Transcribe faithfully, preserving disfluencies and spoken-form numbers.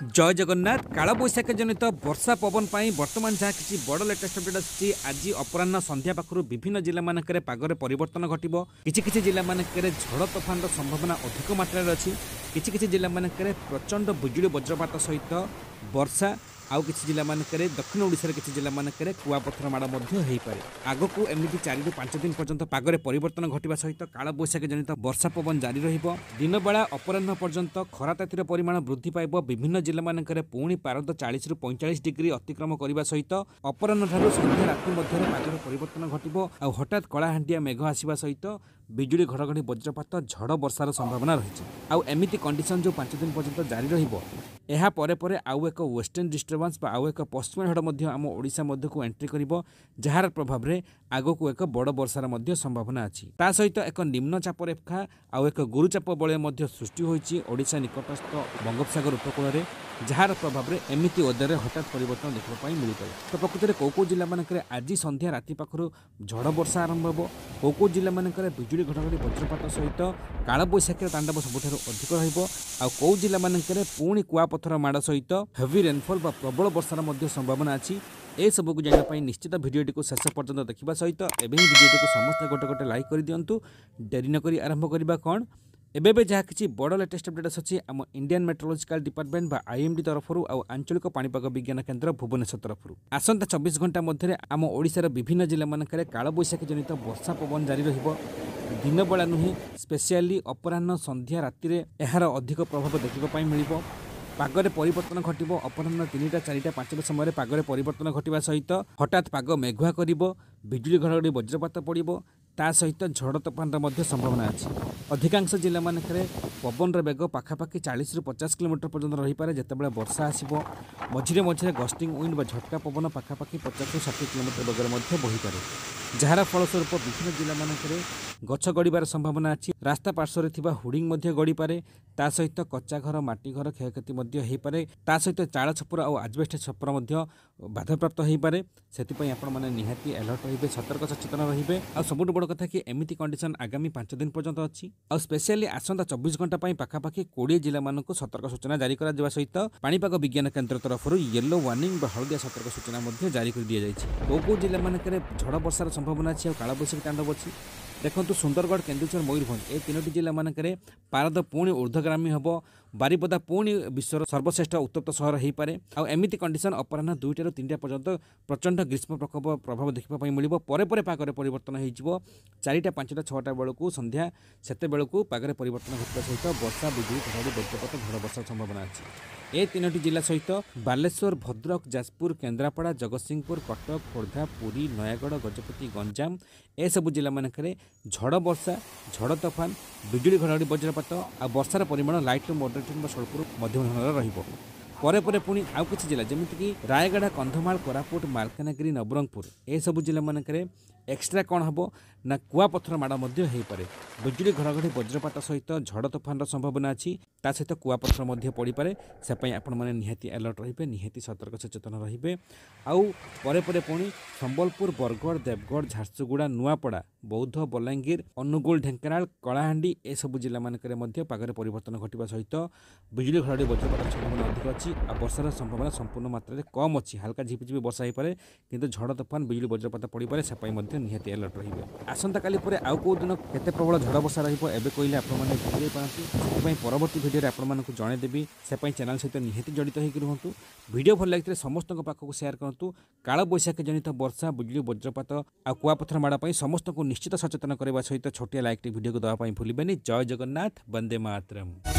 जय जगन्नाथ काल बैशाखी जनित वर्षा पवन पर बर्तमान जहाँ किसी बड़ लेटेस्ट अपडेट आसी आज अपराह संध्या पाखु विभिन्न जिला मानक पागरे परिवर्तन घटो किसी किसी जिला मानक झड़ तोफान संभावना अधिक मात्रा अच्छी किसी किसी जिला मानक प्रचंड बिजुली वज्रपात सहित वर्षा आउ किसी जिला मानक दक्षिण ओडिशार किसी जिला मानक कुआपथर माड़ होपे आग को एमती चार रु पांच दिन पर्यंत पागरे परिवर्तन घटवा सहित काल बैशाखी जनित वर्षा पवन जारी रहिबो दिन बेला अपराह पर्यंत खरा तातीर परिमाण वृद्धि पाइब विभिन्न जिला मानक पुणी पारद चालीस रु पैंतालीस डिग्री अतिक्रम करने सहित अपराह ठारू संध्या राति मध्य पागरे परिवर्तन घटो आ हठात कलाहांडिया मेघ आसवा सहित बिजुली घड़घड़ी वज्रपात झड़ वर्षार संभावना रही आउ एमिति कंडीशन जो पांच दिन पर्यंत जारी रहिबो एहा परे परे आउ एक वेस्टर्न डिस्टर्बेंस आउ एक पश्चिम ढड़ मध्य आम ओडिशा मध्य को एंट्री करिबो जार प्रभाव रे आगो को एक बड़ वर्षार मध्य संभावना अछि ता सहित एक निम्न चाप रेखा आउ एक गुरुचाप बलय मध्य सृष्टि होईछि ओडिशा निकटस्थ बंगोपसागर उपकूल रे जार प्रभाव रे एमिति ओदर हठात परिवर्तन देखा पाई मिलता तो प्रकृति में कौ कौ जिला मानक आज संध्या राति पाखु झड़ वर्षा आरंभ हो कौ कौ जिला मानक बिजुली घड़घड़ी वज्रपात सहित काल बैशाखी तांडव सबुठ अधिक रहा कौ जिला मानक पुणी कुआपथर माड़ सहित हेवी रेनफॉल बा प्रबल वर्षार मध्य संभावना अच्छी ए सबू को जानापी निश्चित भिडियोटी को शेष पर्यंत देखा सहित एवं भिडियोटी को समस्त गोटे गोटे लाइक कर दिंतु डेरी नक आरंभ करवा कौन एबे जहाँ किसी बड़ लेटेस्ट अपडेट अच्छी आम इंडियन मेट्रोलॉजिकल डिपार्टमेंट बा आईएमडी तरफ आउ आंचलिक पाणीपाग विज्ञान केन्द्र भुवनेश्वर तरफ आसंता चौबीस घंटा मध्य आम ओडिशार विभिन्न जिला मानक काल बैशाखी जनित वर्षा पवन जारी रहिबो दिन बेला नुहे स्पेशली अपराह संध्या राति यार अधिक प्रभाव देखा मिल पागरे परिवर्तन घटो अपराह तीन टा चार पांच समय पागरे परिवर्तन घटवा सहित हठात पाग मेघुआ कर बिजुली घड़घड़ी वज्रपात पड़ो ता सहित झड़ तोफान संभावना अच्छी अधिकांश जिला मानक पवन बेग पाखापाखि चालीस रु पचास किलोमीटर पर्यंत रही पारे जितेबाला वर्षा आसो मझे मझे गस्टिंग विंड झटका पवन पाखापाखि पचास रु षाठी किलोमीटर बेगर बही पारे जार फलस्वरूप विभिन्न जिला मानक गछ गड़ार संभावना अच्छी रास्ता पार्श्वर थिबा हुडिंग गड़ी पारे ता सहित कच्चा घर माटी घर क्षयक्षति हो पारे ता सहित चाल छपर और आजबेस्ट छपर बाधाप्राप्त हो पारे से निहाती अलर्ट रही सतर्क सचेतन रही आ सबुठ बड़ कथा कि एमिति कंडीशन आगामी पांच दिन पर्यंत अच्छी आ स्पेशली आसंता चौबीस घंटा पाखापाखि कोड़े जिला मानक सतर्क सूचना जारी करा सहित पाणीपाग विज्ञान केन्द्र तरफ येलो वार्निंग हलदिया सतर्क सूचना जारी कर दि जाएगी कौ कौ जिला मानक झड़ वर्षार संभावना अच्छी और काल बैशाखी तांडव अच्छी देखो सुंदरगढ़ केन्दुझर मयूरभंज ए तीनो जिला मानक पारद पुणी ऊर्ध्वगामी हम बारिपदा पुणी विश्वर सर्वश्रेष्ठ उत्तप्त सहर हो पारे आमिति कंडीशन अपराह दुईटा तीन टा पर्यंत प्रचंड ग्रीष्म प्रकोप प्रभाव देखा मिल पर पागरे परिवर्तन हो चारिटा पांचटा छटा बेलू संध्या सेते बेलू पागरे परिवर्तन घटवा सहित वर्षा बिजुली घड़घड़ी वज्रपात झड़ वर्षार संभावना अच्छी ए तीनो जिला सहित बालेश्वर भद्रक जाजपुर केन्द्रापड़ा जगतसिंहपुर कटक खोर्धा पुरी नयागढ़ गजपति गंजाम ए सबु जिला मानक झड़ वर्षा झड़ तोफान बिजुली घड़घड़ी वज्रपात आ वर्षार परिमाण लाइट मॉडरेट स्वल्प मध्यम धरण रहिबो परे परे पुणी आउ किछि जिला जेमिति रायगढ़ कंधमाल कोरापुट मालकानगिरी नवरंगपुर ए सबु जिला मानक एक्सट्रा कौन हम ना कुआपथर माड़ हो पारे बिजुली घड़घड़ी वज्रपात सहित झड़ तोफान संभावना अच्छी ता सहित कुआपथर पड़ पारे से आपण मैंने निहाती अलर्ट रे निहाती सतर्क सचेतन रे आउ परे परे पुणी संबलपुर बरगढ़ देवगढ़ झारसुगुड़ा नुआपड़ा बौद्ध बलांगीर अनुगुल ढेंकानाल कलाहांडी ए सबु जिला मानक पागरे परिवर्तन घटवा सहित बिजुली घड़घड़ी वज्रपात संभावना अधिक अच्छी आ वर्षार संभावना संपूर्ण मात्रा कम अच्छी हल्का झिपिझिपि वर्षा हो पारे किंतु झड़ तोफान बिजुली वज्रपात पड़ पारे से निहाती अलर्ट रही आसंता काली परे आउ को दिन केते प्रबल झड़ वर्षा रहिबो एबे कहले आपण माने बुझे पांती सेपई परवर्ती वीडियो रे आपण मानकु जणे देबी सेपई चैनल सहित निहाती जडित होई रहंतु वीडियो भल लागितले समस्त को पाखक शेयर करंतु काल बैशाखी जनित वर्षा बिजुली वज्रपात आ कुआपथर माड़ा पई समस्त को निश्चित सचेतन करबा सहित छोटिया लाइक वीडियो को दवा पई भूलिबेनी जय जगन्नाथ वंदे मातरम।